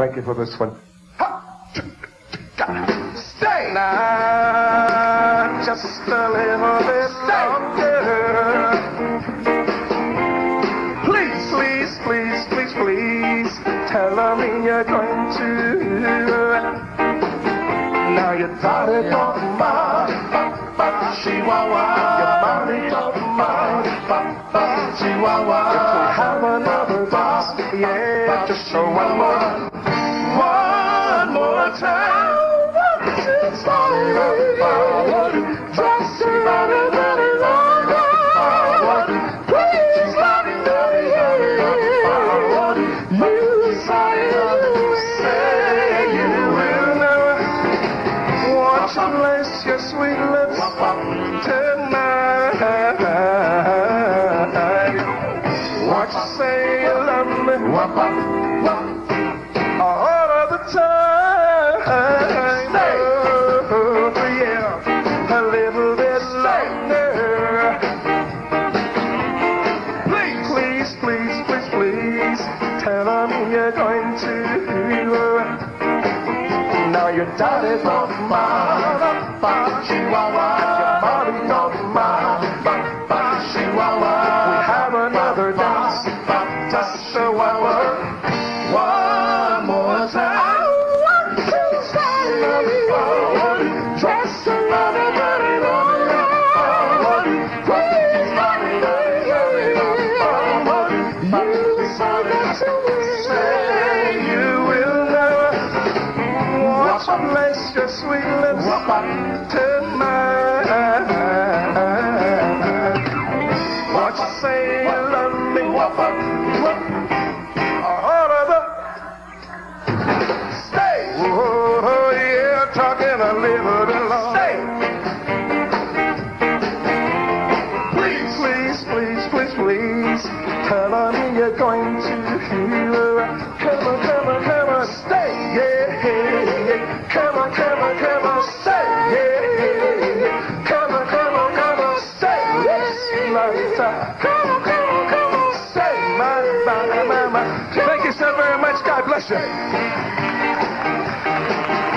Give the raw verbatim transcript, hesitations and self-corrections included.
Thank you for this one. Stay now, just a little bit longer. Please, please, please, please, please, tell me you're going to. Now you thought it don't mind, Chihuahua. Your money don't mind, Chihuahua. If we have another boss, yeah, just show one more, one more time. Just a little bit longer. Please let me know, you say you will never want to lace your sweet lips tonight. What you say you love me all of the time. You're going to. Now your daddy don't mind, Chihuahua. Your mommy don't mind, Chihuahua. We have another dance, just a one, one more time. Just a little bit longer. Please, you said that say you will never want to lace your sweet lips tonight. What you say you love me all of the stay. Oh yeah, talking a little bit long. Stay. Please, please, please, please, please, tell me you're going to. Come on, come on, come on, stay, yeah, yeah, yeah. Come on, come on, come on, stay, yeah, yeah. Come on, come on, come on, stay, yes, lifetime. Come on, come on, come on, stay, my, my, my, my. Thank you so very much. God bless you.